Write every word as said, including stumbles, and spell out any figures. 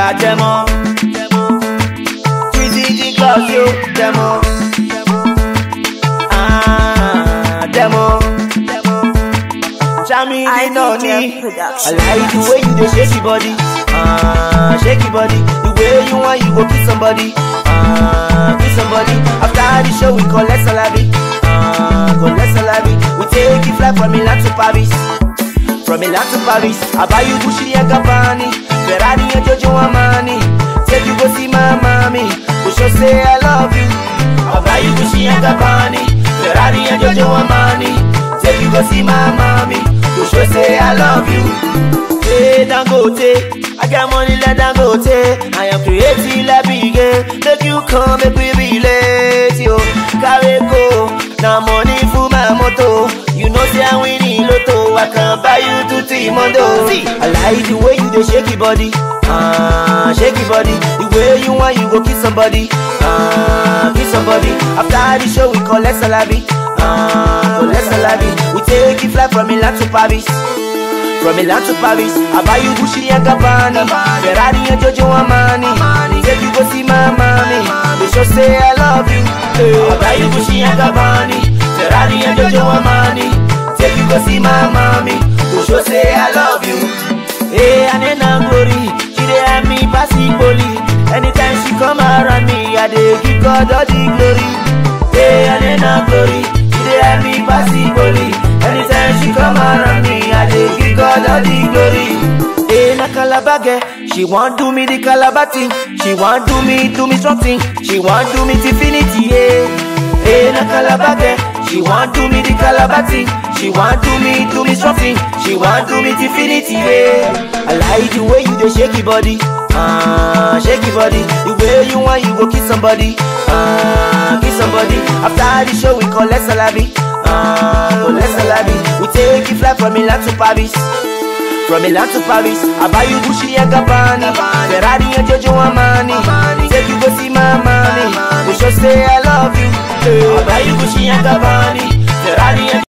Ah, demo. Twinzy, Glowzy, demo. Ah, demo. Jammy, they know me. I like the way you dey shake your body. Ah, shake your body. The way you want, you go kiss somebody. Ah, kiss somebody. After the show, we collect salary. Ah, collect salary. We take it fly from Milan to Paris. From Milan to Paris, I buy you Gucci and Gabbani, Ferrari and Giorgio Armani. Take you go see my mommy, we should say I love you. I buy you Gucci and Gabbani, Ferrari and Giorgio Armani. Take you go see my mommy, we should say I love you. Hey, Dangote, I got money like Dangote. I am creative like Biggie. Make you come, make we relate, yo. Carry go, now money for my moto. You know say I win in lotto, I can buy you two Timondo. I like the way you dey shake your body, ah, shake your body. The way you want, you go kiss somebody, ah, kiss somebody. After the show, we collect salary, ah, collect salary. We take it fly from Milan to Paris, from Milan to Paris. I buy you Gucci and Gabbani, Ferrari and Giorgio Armani. Take you go see my mommy, they should say I love you. I buy you Gucci and Gabbani, Ferrari and Giorgio Armani. Take you go see my mommy, to show say I love you. Hey, and then I'm glory, she dey have me passing bully. Anytime she come around me, I dey give God all the glory. Hey, and then I'm glory, she dey have me passing bully. Anytime she come around me, I dey give God all the glory. Hey, na Calabage, she want do me the Calabar thing. She want do me, do me something. She want do me infinity, yeah. Hey, na Calabage, she want do me the Calabar thing. She want do me, do me something. She want do me infinity, yeah. I like the way you dey shake your body, ah, shake your body. The way you want, you go kiss somebody, ah, kiss somebody. After the show, we collect salary, ah, collect salary. We take it fly from Milan to Paris, from Milan to Paris. I buy you Gucci and Gabbani, Ferrari and Giorgio Armani. Take you go see my mommy, we should say I love you. I buy you Gucci and Gabbani, Ferrari and